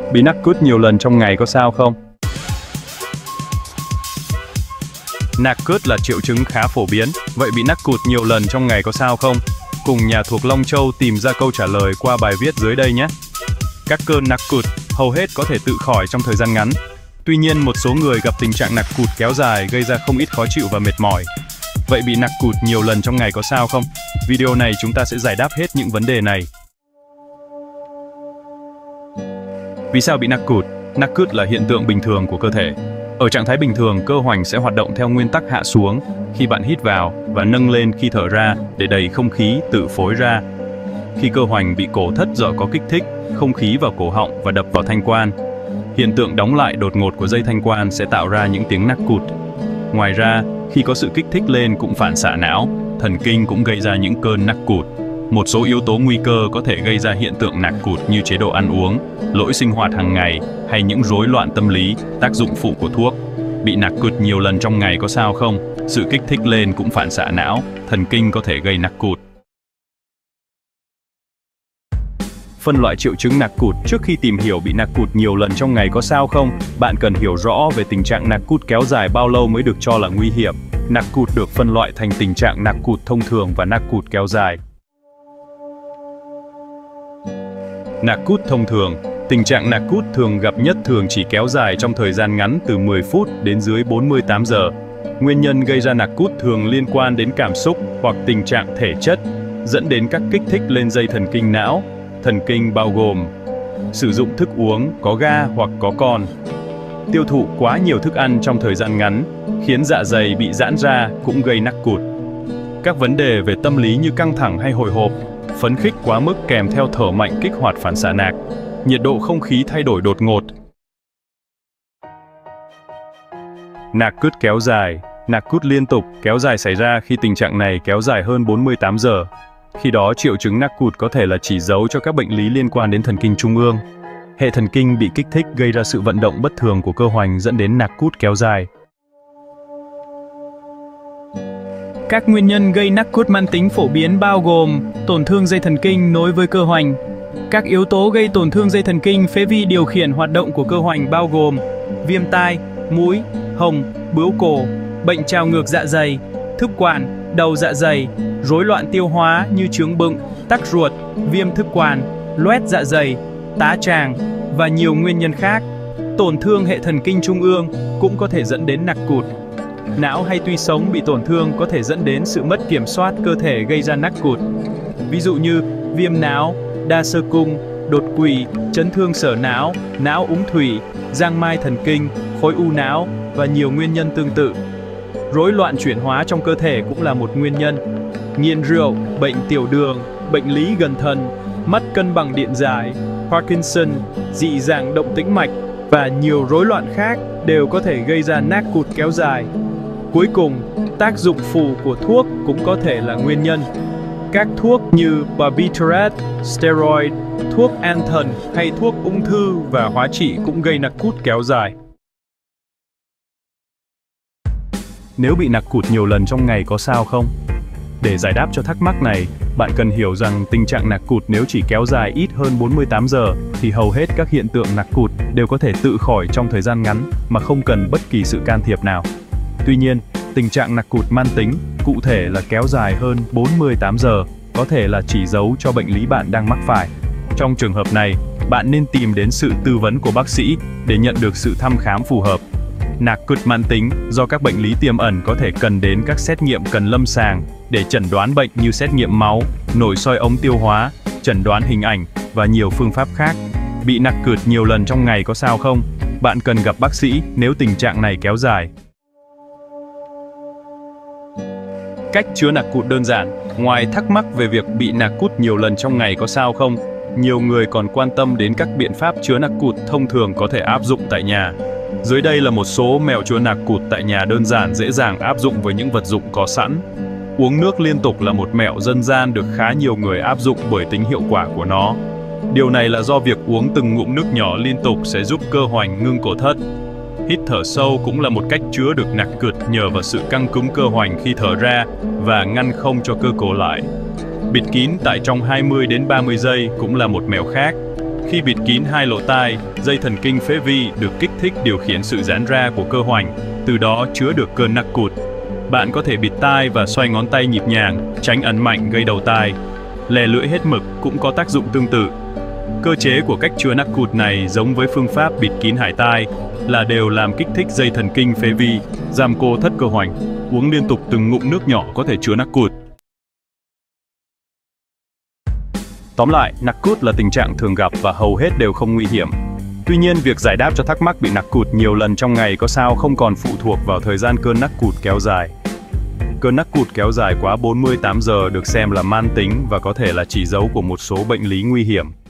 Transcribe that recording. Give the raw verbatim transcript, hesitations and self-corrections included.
Bị nắc cút nhiều lần trong ngày có sao không? Nạc cướt là triệu chứng khá phổ biến, vậy bị nắc cụt nhiều lần trong ngày có sao không? Cùng nhà thuộc Long Châu tìm ra câu trả lời qua bài viết dưới đây nhé. Các cơn nắc cụt hầu hết có thể tự khỏi trong thời gian ngắn. Tuy nhiên, một số người gặp tình trạng nắc cụt kéo dài gây ra không ít khó chịu và mệt mỏi. Vậy bị nắc cụt nhiều lần trong ngày có sao không? Video này chúng ta sẽ giải đáp hết những vấn đề này. Vì sao bị nắc cụt? Nắc cụt là hiện tượng bình thường của cơ thể. Ở trạng thái bình thường, cơ hoành sẽ hoạt động theo nguyên tắc hạ xuống khi bạn hít vào và nâng lên khi thở ra để đẩy không khí tự phối ra. Khi cơ hoành bị cổ thất do có kích thích, không khí vào cổ họng và đập vào thanh quan. Hiện tượng đóng lại đột ngột của dây thanh quan sẽ tạo ra những tiếng nắc cụt. Ngoài ra, khi có sự kích thích lên cũng phản xạ não, thần kinh cũng gây ra những cơn nắc cụt. Một số yếu tố nguy cơ có thể gây ra hiện tượng nắc cụt như chế độ ăn uống, lỗi sinh hoạt hàng ngày hay những rối loạn tâm lý, tác dụng phụ của thuốc. Bị nắc cụt nhiều lần trong ngày có sao không? Sự kích thích lên cũng phản xạ não, thần kinh có thể gây nắc cụt. Phân loại triệu chứng nắc cụt. Trước khi tìm hiểu bị nắc cụt nhiều lần trong ngày có sao không, bạn cần hiểu rõ về tình trạng nắc cụt kéo dài bao lâu mới được cho là nguy hiểm. Nắc cụt được phân loại thành tình trạng nắc cụt thông thường và nắc cụt kéo dài. Nắc cụt thông thường. Tình trạng nắc cụt thường gặp nhất thường chỉ kéo dài trong thời gian ngắn từ mười phút đến dưới bốn mươi tám giờ. Nguyên nhân gây ra nắc cụt thường liên quan đến cảm xúc hoặc tình trạng thể chất, dẫn đến các kích thích lên dây thần kinh não. Thần kinh bao gồm sử dụng thức uống có ga hoặc có cồn, tiêu thụ quá nhiều thức ăn trong thời gian ngắn, khiến dạ dày bị giãn ra cũng gây nắc cụt. Các vấn đề về tâm lý như căng thẳng hay hồi hộp, phấn khích quá mức kèm theo thở mạnh kích hoạt phản xạ nạc, nhiệt độ không khí thay đổi đột ngột. Nắc cụt kéo dài. Nắc cụt liên tục kéo dài xảy ra khi tình trạng này kéo dài hơn bốn mươi tám giờ. Khi đó, triệu chứng nắc cụt có thể là chỉ dấu cho các bệnh lý liên quan đến thần kinh trung ương. Hệ thần kinh bị kích thích gây ra sự vận động bất thường của cơ hoành dẫn đến nắc cụt kéo dài. Các nguyên nhân gây nắc cụt mãn tính phổ biến bao gồm tổn thương dây thần kinh nối với cơ hoành. Các yếu tố gây tổn thương dây thần kinh phế vi điều khiển hoạt động của cơ hoành bao gồm viêm tai, mũi, hồng, bướu cổ, bệnh trào ngược dạ dày, thức quản, đầu dạ dày, rối loạn tiêu hóa như chướng bụng, tắc ruột, viêm thức quản, loét dạ dày, tá tràng và nhiều nguyên nhân khác. Tổn thương hệ thần kinh trung ương cũng có thể dẫn đến nắc cụt. Não hay tủy sống bị tổn thương có thể dẫn đến sự mất kiểm soát cơ thể gây ra nắc cụt. Ví dụ như viêm não, đa xơ cung, đột quỵ, chấn thương sở não, não úng thủy, giang mai thần kinh, khối u não và nhiều nguyên nhân tương tự. Rối loạn chuyển hóa trong cơ thể cũng là một nguyên nhân. Nghiện rượu, bệnh tiểu đường, bệnh lý gần thần, mất cân bằng điện giải, Parkinson, dị dạng động tĩnh mạch và nhiều rối loạn khác đều có thể gây ra nắc cụt kéo dài. Cuối cùng, tác dụng phụ của thuốc cũng có thể là nguyên nhân. Các thuốc như barbiturate, steroid, thuốc an thần hay thuốc ung thư và hóa trị cũng gây nắc cụt kéo dài. Nếu bị nắc cụt nhiều lần trong ngày có sao không? Để giải đáp cho thắc mắc này, bạn cần hiểu rằng tình trạng nắc cụt nếu chỉ kéo dài ít hơn bốn mươi tám giờ thì hầu hết các hiện tượng nắc cụt đều có thể tự khỏi trong thời gian ngắn mà không cần bất kỳ sự can thiệp nào. Tuy nhiên, tình trạng nắc cụt mãn tính, cụ thể là kéo dài hơn bốn mươi tám giờ, có thể là chỉ dấu cho bệnh lý bạn đang mắc phải. Trong trường hợp này, bạn nên tìm đến sự tư vấn của bác sĩ để nhận được sự thăm khám phù hợp. Nắc cụt mãn tính do các bệnh lý tiềm ẩn có thể cần đến các xét nghiệm cần lâm sàng để chẩn đoán bệnh như xét nghiệm máu, nội soi ống tiêu hóa, chẩn đoán hình ảnh và nhiều phương pháp khác. Bị nắc cụt nhiều lần trong ngày có sao không? Bạn cần gặp bác sĩ nếu tình trạng này kéo dài. Cách chữa nắc cụt đơn giản. Ngoài thắc mắc về việc bị nắc cụt nhiều lần trong ngày có sao không, nhiều người còn quan tâm đến các biện pháp chữa nắc cụt thông thường có thể áp dụng tại nhà. Dưới đây là một số mẹo chữa nắc cụt tại nhà đơn giản dễ dàng áp dụng với những vật dụng có sẵn. Uống nước liên tục là một mẹo dân gian được khá nhiều người áp dụng bởi tính hiệu quả của nó. Điều này là do việc uống từng ngụm nước nhỏ liên tục sẽ giúp cơ hoành ngưng cổ thất. Hít thở sâu cũng là một cách chữa được nắc cụt nhờ vào sự căng cứng cơ hoành khi thở ra và ngăn không cho cơ cổ lại. Bịt kín tại trong hai mươi đến ba mươi giây cũng là một mẹo khác. Khi bịt kín hai lỗ tai, dây thần kinh phế vi được kích thích điều khiển sự giãn ra của cơ hoành, từ đó chứa được cơn nặc cụt. Bạn có thể bịt tai và xoay ngón tay nhịp nhàng, tránh ấn mạnh gây đầu tai. Lè lưỡi hết mực cũng có tác dụng tương tự. Cơ chế của cách chứa nặc cụt này giống với phương pháp bịt kín hải tai, là đều làm kích thích dây thần kinh phế vi, giảm cô thất cơ hoành. Uống liên tục từng ngụm nước nhỏ có thể chứa nặc cụt. Tóm lại, nặc cụt là tình trạng thường gặp và hầu hết đều không nguy hiểm. Tuy nhiên, việc giải đáp cho thắc mắc bị nặc cụt nhiều lần trong ngày có sao không còn phụ thuộc vào thời gian cơn nặc cụt kéo dài. Cơn nặc cụt kéo dài quá bốn mươi tám giờ được xem là man tính và có thể là chỉ dấu của một số bệnh lý nguy hiểm.